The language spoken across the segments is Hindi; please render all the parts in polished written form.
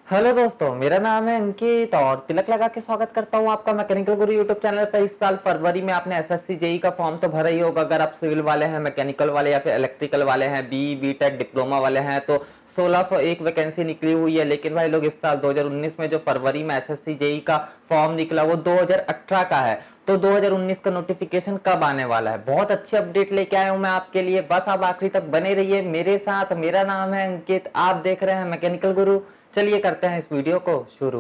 हेलो दोस्तों, मेरा नाम है अंकित और तिलक लगा के स्वागत करता हूं आपका मैकेनिकल गुरु यूट्यूब चैनल पर। इस साल फरवरी में आपने एसएससी जेई का फॉर्म तो भरा ही होगा। अगर आप सिविल वाले हैं, मैकेनिकल वाले या फिर इलेक्ट्रिकल वाले हैं, बीटेक डिप्लोमा वाले हैं, तो 1601 वैकेंसी निकली हुई है। लेकिन भाई लोग, इस साल 2019 में जो फरवरी में एसएससी जेई का फॉर्म निकला वो 2018 का है। तो 2019 का नोटिफिकेशन कब आने वाला है? बहुत अच्छी अपडेट लेके आया हूं मैं आपके लिए। बस आप आखिरी तक बने रहिए मेरे साथ। मेरा नाम है अंकित, आप देख रहे हैं मैकेनिकल गुरु। चलिए करते हैं इस वीडियो को शुरू।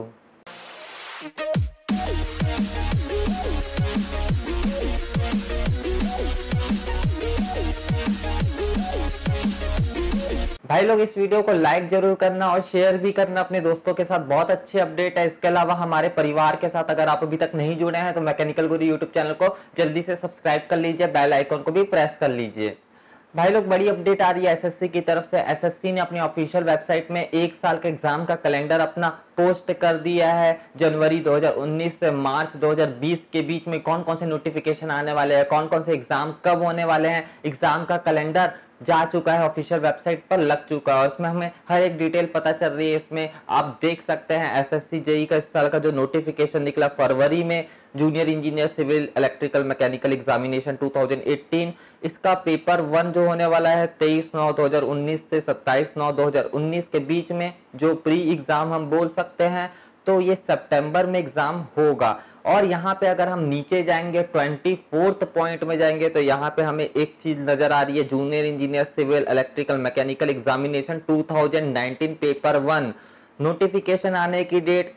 भाई लोग, इस वीडियो को लाइक जरूर करना और शेयर भी करना अपने दोस्तों के साथ। बहुत अच्छी अपडेट है। इसके अलावा हमारे परिवार के साथ अगर आप अभी तक नहीं जुड़े हैं तो मैकेनिकल गुरु यूट्यूब चैनल को जल्दी से सब्सक्राइब कर लीजिए, बेल आइकन को भी प्रेस कर लीजिए। भाई लोग, बड़ी अपडेट आ रही है एसएससी की तरफ से। एसएससी ने अपनी ऑफिशियल वेबसाइट में एक साल के एग्जाम का कैलेंडर अपना पोस्ट कर दिया है। जनवरी 2019 से मार्च 2020 के बीच में कौन कौन से नोटिफिकेशन आने वाले हैं, कौन कौन से एग्जाम कब होने वाले हैं, एग्जाम का कैलेंडर जा चुका है, ऑफिशियल वेबसाइट पर लग चुका है। इसमें हमें हर एक डिटेल पता चल रही है। इसमें आप देख सकते हैं एसएससी जेई का इस साल का जो नोटिफिकेशन निकला फरवरी में, junior engineer civil electrical mechanical examination 2018, इसका पेपर 1 जो होने वाला है 23/9/2019 से 27/9/2019 के बीच में, जो प्री एग्जाम हम बोल सकते हैं, तो ये सितंबर में एग्जाम होगा। और यहाँ पे अगर हम नीचे जाएंगे 24th पॉइंट में जाएंगे तो यहाँ पे हमें एक चीज नजर आ रही है, junior engineer civil electrical mechanical examination 2019 paper 1, notification आने की डेट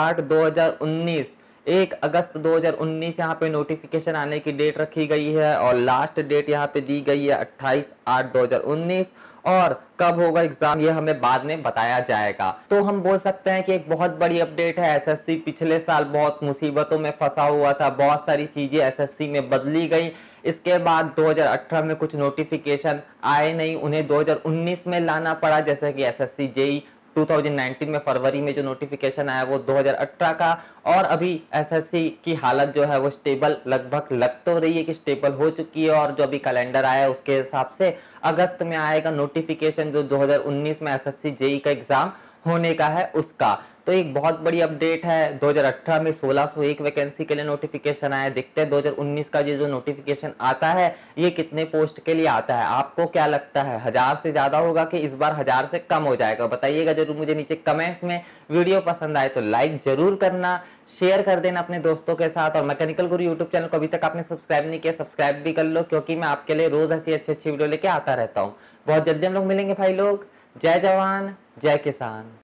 1/8/2019, 1 अगस्त 2019 यहाँ पे नोटिफिकेशन आने की डेट रखी गई है। और लास्ट डेट यहाँ पे दी गई है 28/8/2019। और कब होगा एग्जाम ये हमें बाद में बताया जाएगा। तो हम बोल सकते हैं कि एक बहुत बड़ी अपडेट है। एसएससी पिछले साल बहुत मुसीबतों में फंसा हुआ था, बहुत सारी चीजें एसएससी में बदली गई। इसके बाद 2018 में कुछ नोटिफिकेशन आए नहीं, उन्हें 2019 में लाना पड़ा। जैसे कि एसएससी जेई 2019 में फरवरी में जो नोटिफिकेशन आया वो 2018 का। और अभी एसएससी की हालत जो है वो स्टेबल लगभग लग तो रही है कि स्टेबल हो चुकी है। और जो अभी कैलेंडर आया है उसके हिसाब से अगस्त में आएगा नोटिफिकेशन, जो 2019 में एसएससी जेई का एग्जाम होने का है उसका। तो एक बहुत बड़ी अपडेट है। 2018 में 1601 वैकेंसी के लिए नोटिफिकेशन आया। देखते हैं 2019 का ये जो नोटिफिकेशन आता है ये कितने पोस्ट के लिए आता है। आपको क्या लगता है, 1000 से ज्यादा होगा कि इस बार 1000 से कम हो जाएगा? बताइएगा जरूर मुझे नीचे कमेंट्स में। वीडियो पसंद आए तो लाइक जरूर करना, शेयर कर देना अपने दोस्तों के साथ। और मैकेनिकल गुरु यूट्यूब चैनल को अभी तक आपने सब्सक्राइब नहीं किया, सब्सक्राइब भी कर लो, क्योंकि मैं आपके लिए रोज ऐसी अच्छी अच्छी वीडियो लेके आता रहता हूँ। बहुत जल्दी हम लोग मिलेंगे भाई लोग। जय जवान जय किसान।